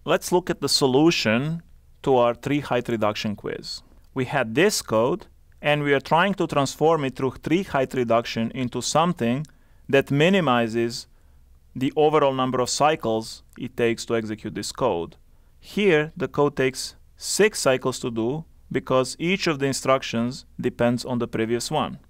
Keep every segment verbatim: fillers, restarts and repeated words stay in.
Let's look at the solution to our three height reduction quiz. We had this code, and we are trying to transform it through three height reduction into something that minimizes the overall number of cycles it takes to execute this code. Here, the code takes six cycles to do because each of the instructions depends on the previous one.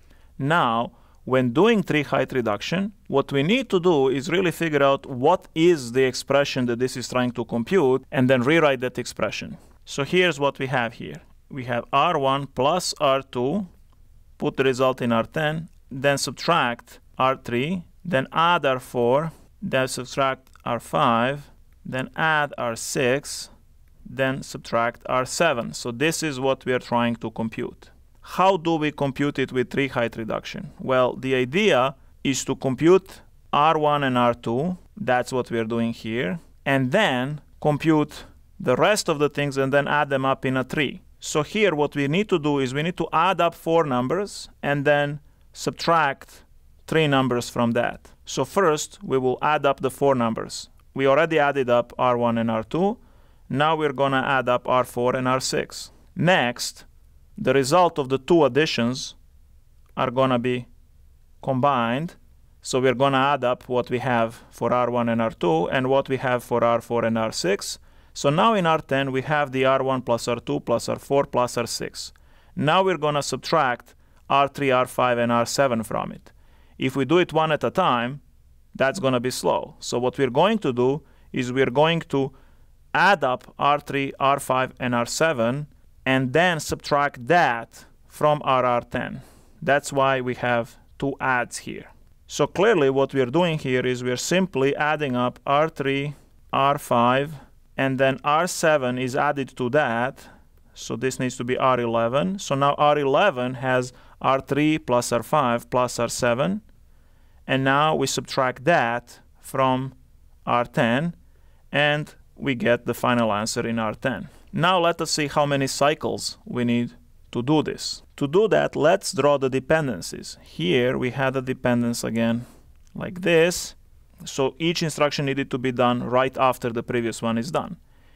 Now, when doing three height reduction, what we need to do is really figure out what is the expression that this is trying to compute and then rewrite that expression. So here's what we have here. We have R one plus R two, put the result in R ten, then subtract R three, then add R four, then subtract R five, then add R six, then subtract R seven. So this is what we are trying to compute. How do we compute it with three height reduction? Well, the idea is to compute R one and R two, that's what we are doing here, and then compute the rest of the things and then add them up in a tree. So here what we need to do is we need to add up four numbers and then subtract three numbers from that. So first we will add up the four numbers. We already added up R one and R two. Now we're going to add up R four and R six. Next, the result of the two additions are going to be combined. So we're going to add up what we have for R one and R two and what we have for R four and R six. So now in R ten we have the R one plus R two plus R four plus R six. Now we're going to subtract R three, R five, and R seven from it. If we do it one at a time, that's going to be slow. So what we're going to do is we're going to add up R three, R five, and R seven and then subtract that from our R ten. That's why we have two adds here. So clearly what we're doing here is we're simply adding up R three, R five, and then R seven is added to that. So this needs to be R eleven. So now R eleven has R three plus R five plus R seven. And now we subtract that from R ten, and we get the final answer in R ten. Now let us see how many cycles we need to do this. To do that, let's draw the dependencies. Here we had a dependence again like this. So each instruction needed to be done right after the previous one is done.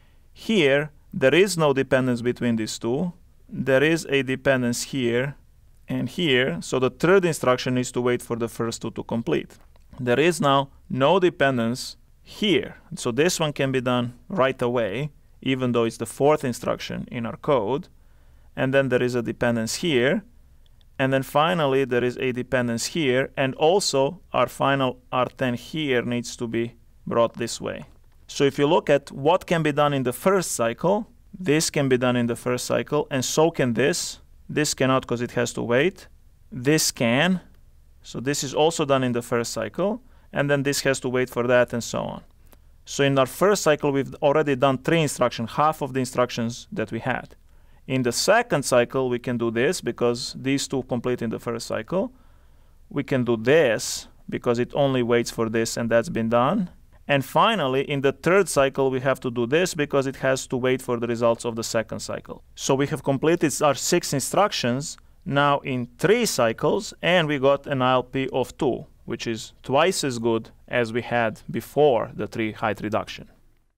Here, there is no dependence between these two. There is a dependence here and here. So the third instruction needs to wait for the first two to complete. There is now no dependence here. So this one can be done right away, even though it's the fourth instruction in our code. And then there is a dependence here. And then finally, there is a dependence here. And also, our final R ten here needs to be brought this way. So if you look at what can be done in the first cycle, this can be done in the first cycle, and so can this. This cannot because it has to wait. This can. So this is also done in the first cycle. And then this has to wait for that, and so on. So in our first cycle, we've already done three instructions, half of the instructions that we had. In the second cycle, we can do this because these two complete in the first cycle. We can do this because it only waits for this, and that's been done. And finally, in the third cycle, we have to do this because it has to wait for the results of the second cycle. So we have completed our six instructions now in three cycles, and we got an I L P of two, which is twice as good as we had before the three height reduction.